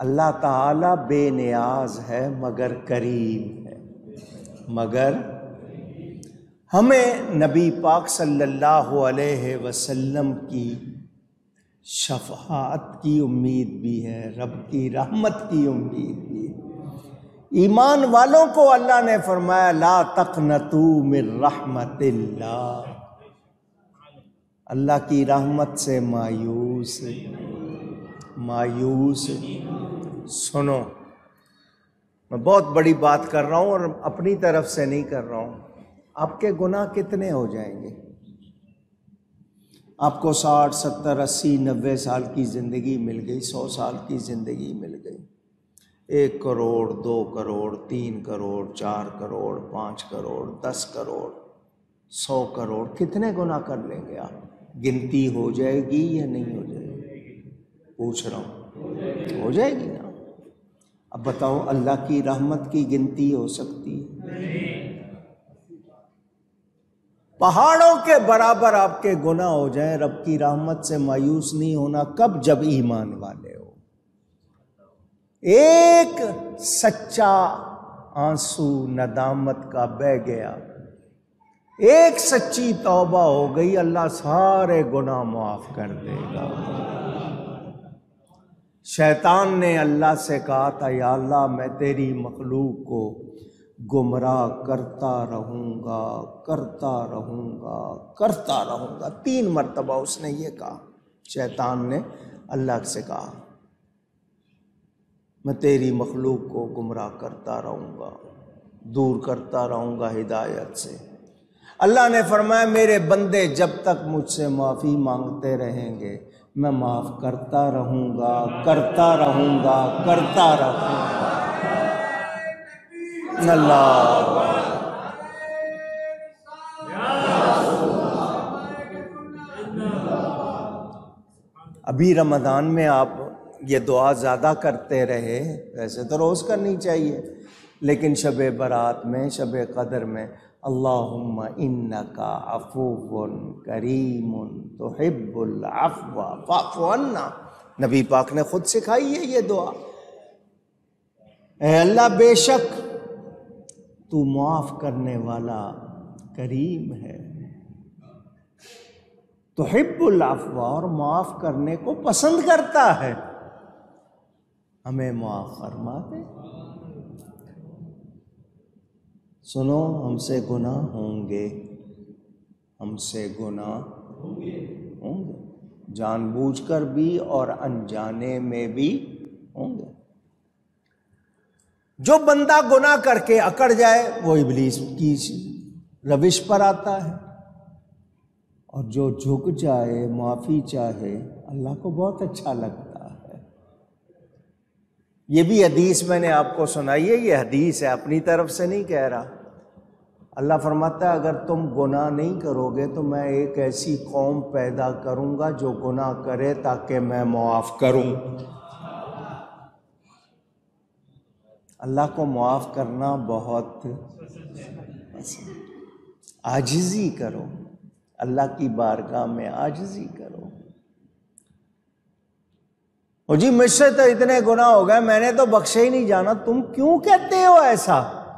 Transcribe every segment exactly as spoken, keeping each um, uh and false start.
اللہ تعالیٰ بے نیاز ہے مگر کریم ہے، مگر ہمیں نبی پاک صلی اللہ علیہ وسلم کی شفاعت کی امید بھی ہے، رب کی رحمت کی امید بھی ہے۔ ایمان والوں کو اللہ نے فرمایا لا تقنطوا من رحمت اللہ، اللہ کی رحمت سے مایوس مایوس سنو، میں بہت بڑی بات کر رہا ہوں اور اپنی طرف سے نہیں کر رہا ہوں۔ آپ کے گناہ کتنے ہو جائیں گے؟ آپ کو ساٹھ ستر اسی نوے سال کی زندگی مل گئی، سو سال کی زندگی مل گئی، ایک کروڑ، دو کروڑ، تین کروڑ، چار کروڑ، پانچ کروڑ، دس کروڑ، سو کروڑ، کتنے گناہ کر لیں گے آپ؟ گنتی ہو جائے گی یا نہیں ہو جائے گی؟ پوچھ رہا ہوں، ہو جائے گی نا؟ اب بتاؤ اللہ کی رحمت کی گنتی ہو سکتی ہے؟ پہاڑوں کے برابر آپ کے گناہ ہو جائیں، رب کی رحمت سے مایوس نہیں ہونا۔ کب؟ جب ایمان والے ہو۔ ایک سچا آنسو ندامت کا بہہ گیا، ایک سچی توبہ ہو گئی، اللہ سارے گناہ معاف کر دے گا۔ شیطان نے اللہ سے کہا تھا یا اللہ میں تیری مخلوق کو گمراہ کرتا رہوں گا کرتا رہوں گا کرتا رہوں گا، تین مرتبہ اس نے یہ کہا، شیطان نے اللہ سے کہا میں تیری مخلوق کو گمراہ کرتا رہوں گا، دور کرتا رہوں گا ہدایت سے۔ اللہ نے فرمایا میرے بندے جب تک مجھ سے معافی مانگتے رہیں گے میں معاف کرتا رہوں گا کرتا رہوں گا کرتا رہوں گا۔ اللہ ابھی رمضان میں آپ یہ دعا زیادہ کرتے رہے، ویسے تو روز کرنی چاہیے، لیکن شب برات میں، شب قدر میں اللہم انکا عفو کریم تحب العفو فاعف عنا، نبی پاک نے خود سکھائی ہے یہ دعا۔ اے اللہ بے شک تو معاف کرنے والا کریم ہے، تحب العفو، اور معاف کرنے کو پسند کرتا ہے، ہمیں معاف فرما دے۔ سنو ہم سے گناہ ہوں گے، ہم سے گناہ ہوں گے، جان بوجھ کر بھی اور انجانے میں بھی ہوں گے۔ جو بندہ گناہ کر کے اکڑ جائے وہ ابلیس کی روش پر آتا ہے، اور جو جھک جائے معافی چاہے اللہ کو بہت اچھا لگتا ہے۔ یہ بھی حدیث میں نے آپ کو سنائی ہے، یہ حدیث ہے، اپنی طرف سے نہیں کہہ رہا۔ اللہ فرماتا ہے اگر تم گناہ نہیں کرو گے تو میں ایک ایسی قوم پیدا کروں گا جو گناہ کرے تاکہ میں معاف کروں۔ اللہ کو معاف کرنا بہت پسند۔ عاجزی کرو، اللہ کی بارگاہ میں عاجزی کرو۔ اور جی مجھ سے تو اتنے گناہ ہو گئے میں نے تو بخشے ہی نہیں جانا، تم کیوں کہتے ہو ایسا؟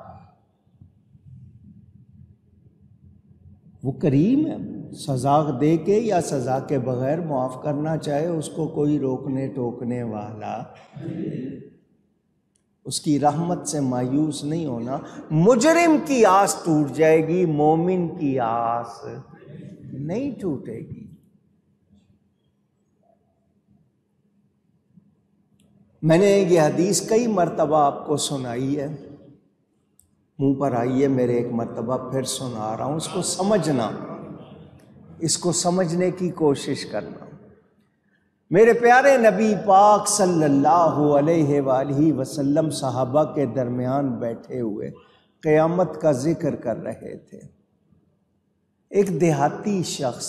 وہ کریم ہے، سزا دے کے یا سزا کے بغیر معاف کرنا چاہے اس کو کوئی روکنے ٹوکنے والا، اس کی رحمت سے مایوس نہیں ہونا۔ مجرم کی آس ٹوٹ جائے گی، مومن کی آس نہیں ٹوٹے گی۔ میں نے یہ حدیث کئی مرتبہ آپ کو سنائی ہے، منہ پر آئی ہے، میرے ایک مرتبہ پھر سنا رہا ہوں، اس کو سمجھنا، اس کو سمجھنے کی کوشش کرنا۔ میرے پیارے نبی پاک صلی اللہ علیہ وآلہ وسلم صحابہ کے درمیان بیٹھے ہوئے قیامت کا ذکر کر رہے تھے۔ ایک دیہاتی شخص،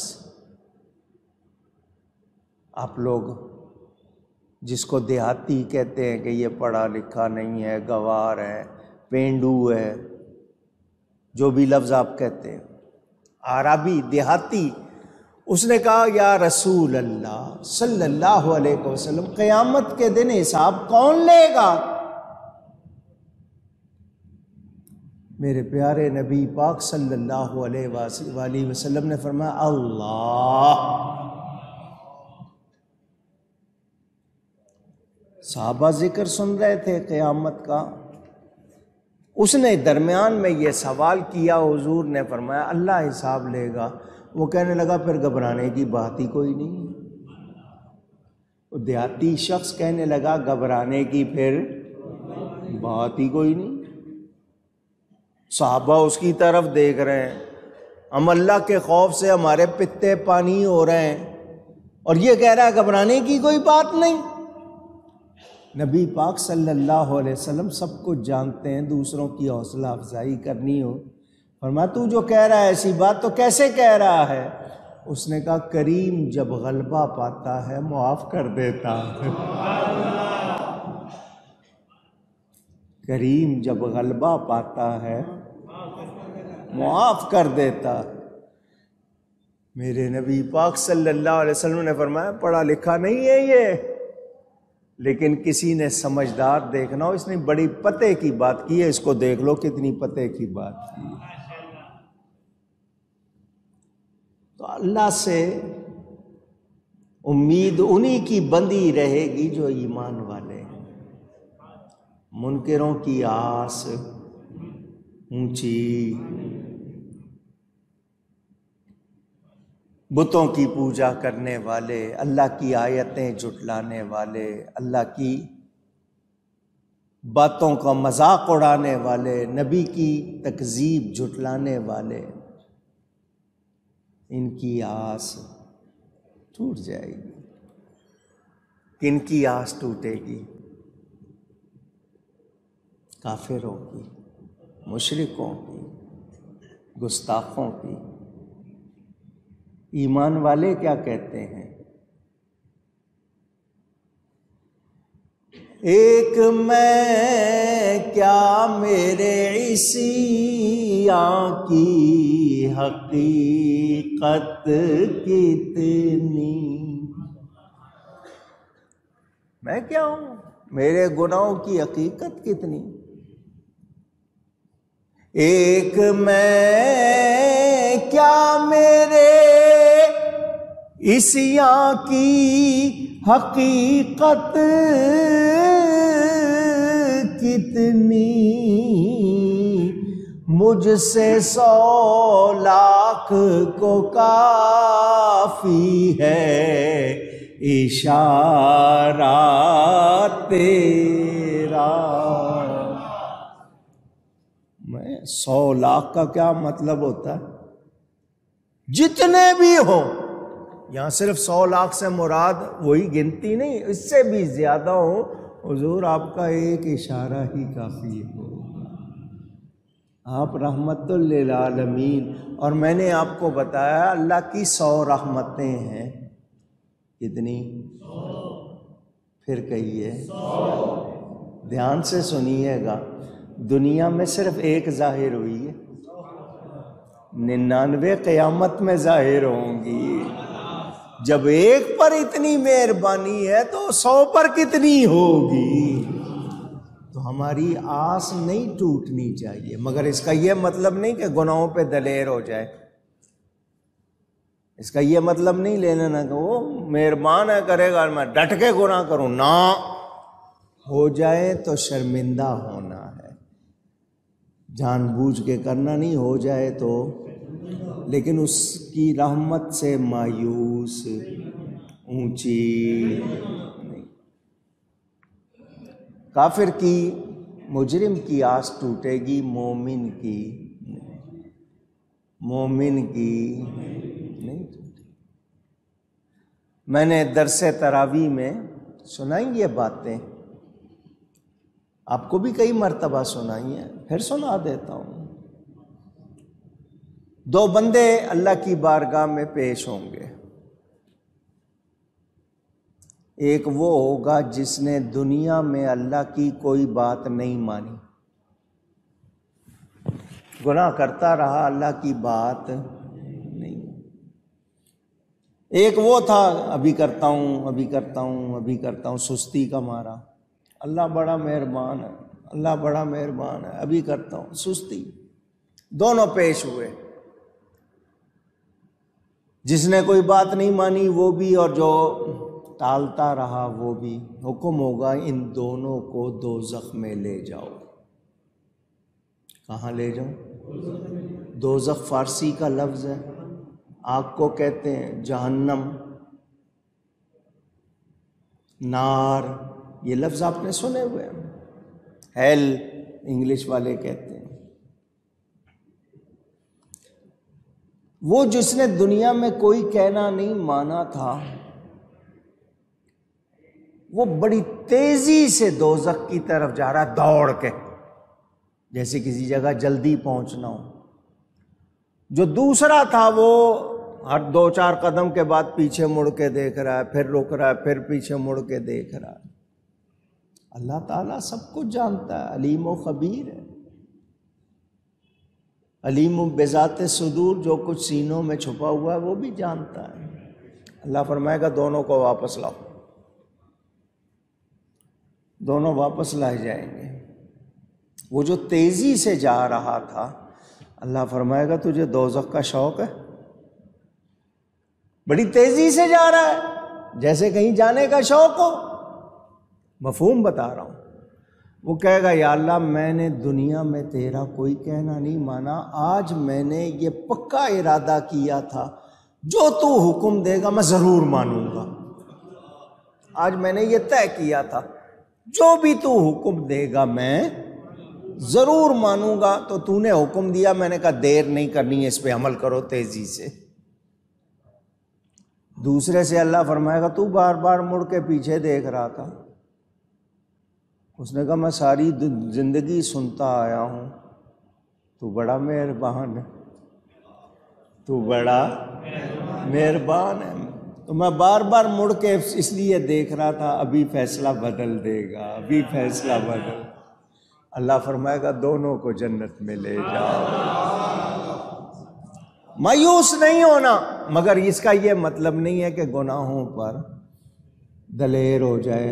آپ لوگ جس کو دیہاتی کہتے ہیں کہ یہ پڑھا لکھا نہیں ہے، گوار ہے، پینڈو ہے، جو بھی لفظ آپ کہتے ہیں، عربی دیہاتی، اس نے کہا یا رسول اللہ صلی اللہ علیہ وسلم، قیامت کے دن حساب کون لے گا؟ میرے پیارے نبی پاک صلی اللہ علیہ وآلہ وسلم نے فرمایا اللہ۔ صحابہ ذکر سن رہے تھے قیامت کا، اس نے درمیان میں یہ سوال کیا، حضور نے فرمایا اللہ حساب لے گا۔ وہ کہنے لگا پھر گھبرانے کی بات ہی کوئی نہیں۔ وہ دیہاتی شخص کہنے لگا گھبرانے کی پھر بات ہی کوئی نہیں۔ صحابہ اس کی طرف دیکھ رہے ہیں، ہم اللہ کے خوف سے ہمارے پتے پانی ہو رہے ہیں، اور یہ کہہ رہا ہے گھبرانے کی کوئی بات نہیں۔ نبی پاک صلی اللہ علیہ وسلم سب کچھ جانتے ہیں، دوسروں کی حوصلہ افزائی کرنی ہو، فرمایا تو جو کہہ رہا ہے ایسی بات تو کیسے کہہ رہا ہے؟ اس نے کہا کریم جب غلبہ پاتا ہے معاف کر دیتا ہے۔ کریم جب غلبہ پاتا ہے معاف کر دیتا۔ میرے نبی پاک صلی اللہ علیہ وسلم نے فرمایا پڑھا لکھا نہیں ہے یہ، لیکن کسی نے سمجھدار دیکھنا ہو، اس نے بڑی پتے کی بات کی ہے، اس کو دیکھ لو کتنی پتے کی بات کی ہے۔ تو اللہ سے امید انہی کی بندی رہے گی جو ایمان والے ہیں۔ منکروں کی آس اونچی، بتوں کی پوجا کرنے والے، اللہ کی آیتیں جھٹلانے والے، اللہ کی باتوں کا مذاق اڑانے والے، نبی کی تکذیب جھٹلانے والے، ان کی آس ٹوٹ جائے گی۔ کن کی آس ٹوٹے گی؟ کافروں کی، مشرکوں کی، گستاخوں کی۔ ایمان والے کیا کہتے ہیں؟ ایک میں کیا میرے عیسیاں کی حقیقت کتنی، میں کیا ہوں، میرے گناہوں کی حقیقت کتنی۔ ایک میں کیا میرے عیسیاں کی حقیقت کتنی، مجھ سے سو لاکھ کو کافی ہے اشارہ تیرا۔ میں سو لاکھ کا کیا مطلب ہوتا ہے؟ جتنے بھی ہوں، یہاں صرف سو لاکھ سے مراد وہی گنتی نہیں، اس سے بھی زیادہ ہوں، حضور آپ کا ایک اشارہ ہی کافی ہو، آپ رحمت للعالمین۔ اور میں نے آپ کو بتایا اللہ کی سو رحمتیں ہیں، کتنی؟ پھر کہیے، دھیان سے سنیے گا، دنیا میں صرف ایک ظاہر ہوئی ہے، ننانوے قیامت میں ظاہر ہوں گی۔ جب ایک پر اتنی مہربانی ہے تو سو پر کتنی ہوگی؟ تو ہماری آس نہیں ٹوٹنی چاہیے، مگر اس کا یہ مطلب نہیں کہ گناہوں پہ دلیر ہو جائے، اس کا یہ مطلب نہیں لینا نہ کہ وہ مہربان ہے کرے گا میں ڈٹ کے گناہ کروں، نہ ہو جائے تو شرمندہ ہونا ہے، جان بوجھ کے کرنا نہیں، ہو جائے تو، لیکن اس کی رحمت سے مایوس اونچی نہیں۔ کافر کی، مجرم کی آس ٹوٹے گی، مومن کی مومن کی نہیں ٹوٹے۔ میں نے درس تراویح میں سنائی یہ باتیں، آپ کو بھی کئی مرتبہ سنائی ہیں، پھر سنا دیتا ہوں۔ دو بندے اللہ کی بارگاہ میں پیش ہوں گے، ایک وہ ہوگا جس نے دنیا میں اللہ کی کوئی بات نہیں مانی، گناہ کرتا رہا، اللہ کی بات نہیں۔ ایک وہ تھا ابھی کرتا ہوں ابھی کرتا ہوں ابھی کرتا ہوں سستی کا مارا، اللہ بڑا مہربان ہے، اللہ بڑا مہربان ہے، ابھی کرتا ہوں، سستی، دونوں پیش ہوئے۔ جس نے کوئی بات نہیں مانی وہ بھی، اور جو ٹالتا رہا وہ بھی۔ حکم ہوگا ان دونوں کو دوزخ میں لے جاؤ۔ کہاں لے جاؤ؟ دوزخ فارسی کا لفظ ہے، آگ کو کہتے ہیں جہنم، نار، یہ لفظ آپ نے سنے ہوئے ہیں، ہیل انگلش والے کہتے ہیں۔ وہ جس نے دنیا میں کوئی کہنا نہیں مانا تھا، وہ بڑی تیزی سے دوزخ کی طرف جا رہا ہے، دوڑ کے، جیسے کسی جگہ جلدی پہنچنا ہو۔ جو دوسرا تھا وہ ہر دو چار قدم کے بعد پیچھے مڑ کے دیکھ رہا ہے، پھر رک رہا ہے، پھر پیچھے مڑ کے دیکھ رہا ہے۔ اللہ تعالیٰ سب کچھ جانتا ہے، علیم و خبیر ہے، علیم بذات صدور، جو کچھ سینوں میں چھپا ہوا ہے وہ بھی جانتا ہے۔ اللہ فرمائے گا دونوں کو واپس لاؤ، دونوں واپس لائے جائیں گے۔ وہ جو تیزی سے جا رہا تھا، اللہ فرمائے گا تجھے دوزخ کا شوق ہے؟ بڑی تیزی سے جا رہا ہے جیسے کہیں جانے کا شوق ہو، مفہوم بتا رہا ہوں۔ وہ کہے گا یا اللہ میں نے دنیا میں تیرا کوئی کہنا نہیں مانا، آج میں نے یہ پکا ارادہ کیا تھا جو تو حکم دے گا میں ضرور مانوں گا۔ آج میں نے یہ طے کیا تھا جو بھی تو حکم دے گا میں ضرور مانوں گا۔ تو تو نے حکم دیا، میں نے کہا دیر نہیں کرنی ہے، اس پہ عمل کرو تیزی سے۔ دوسرے سے اللہ فرمائے گا تو بار بار مڑ کے پیچھے دیکھ رہا تھا، اس نے کہا میں ساری زندگی سنتا آیا ہوں، تو بڑا مہربان ہے، تو بڑا مہربان ہے، تو میں بار بار مڑ کے اس لیے دیکھ رہا تھا، ابھی فیصلہ بدل دے گا، ابھی فیصلہ بدل۔ اللہ فرمائے گا دونوں کو جنت میں لے جاؤ۔ مایوس نہیں ہونا، مگر اس کا یہ مطلب نہیں ہے کہ گناہوں پر دلیر ہو جائے۔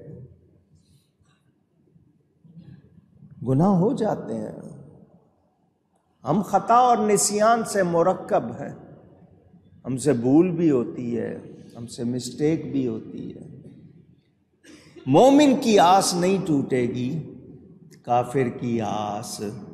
گناہ ہو جاتے ہیں، ہم خطا اور نسیان سے مرکب ہیں، ہم سے بھول بھی ہوتی ہے، ہم سے مسٹیک بھی ہوتی ہے۔ مومن کی آس نہیں ٹوٹے گی، کافر کی آس